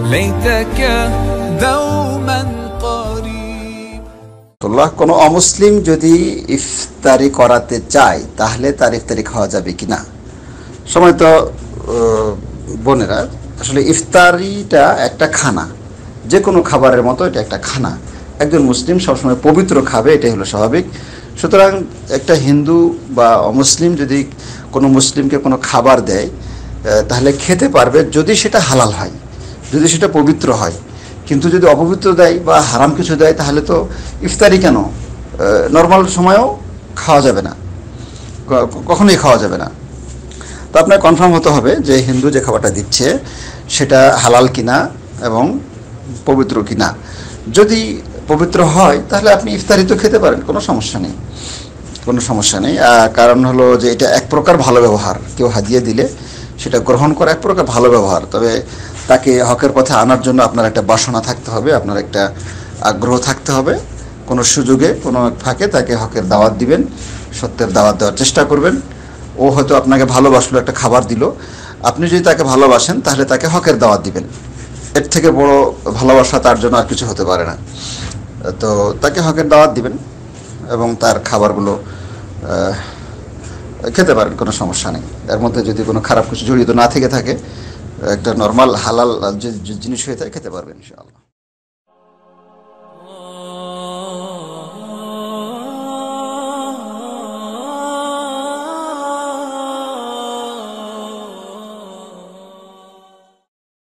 ليتك دوما قريب. কোনো অমুসলিম যদি ইফতারি করাতে চায় তাহলে তার ইফতারি খাওয়া যাবে কিনা? সময় তো বোনেরা, আসলে ইফতারিটা একটা খানা, যে কোনো খাবারের মতো এটা একটা খানা। একজন মুসলিম সবসময় পবিত্র খাবে, এটাই হলো স্বাভাবিক। সুতরাং একটা হিন্দু বা অমুসলিম যদি কোনো মুসলিমকে কোনো খাবার দেয় তাহলে খেতে পারবে, যদি সেটা হালাল হয়, যদি সেটা পবিত্র হয়। কিন্তু যদি অপবিত্র দেয় বা হারাম কিছু দেয় তাহলে তো ইফতারি কেন, নর্মাল সময়েও খাওয়া যাবে না, কখনোই খাওয়া যাবে না। তো আপনার কনফার্ম হতে হবে যে হিন্দু যে খাবারটা দিচ্ছে সেটা হালাল কিনা এবং পবিত্র কিনা। যদি পবিত্র হয় তাহলে আপনি ইফতারি তো খেতে পারেন, কোনো সমস্যা নেই, কোনো সমস্যা নেই। কারণ হলো যে এটা এক প্রকার ভালো ব্যবহার, কেউ হাদিয়া দিলে সেটা গ্রহণ করা এক প্রকার ভালো ব্যবহার। তবে তাকে হকের পথে আনার জন্য আপনার একটা বাসনা থাকতে হবে, আপনার একটা আগ্রহ থাকতে হবে। কোনো সুযোগে কোনো ফাঁকে তাকে হকের দাওয়াত দিবেন, সত্যের দাওয়াত দেওয়ার চেষ্টা করবেন। ও হয়তো আপনাকে ভালোবাসলো, একটা খাবার দিল, আপনি যদি তাকে ভালোবাসেন তাহলে তাকে হকের দাওয়াত দিবেন। এর থেকে বড় ভালোবাসা তার জন্য আর কিছু হতে পারে না। তো তাকে হকের দাওয়াত দিবেন এবং তার খাবারগুলো খেতে পারেন, কোনো সমস্যা নেই। এর মধ্যে যদি কোনো খারাপ কিছু জড়িত না থেকে থাকে, একটা নর্মাল হালাল যে জিনিস হয়ে থাকে খেতে পারবেন ইনশাআল্লাহ।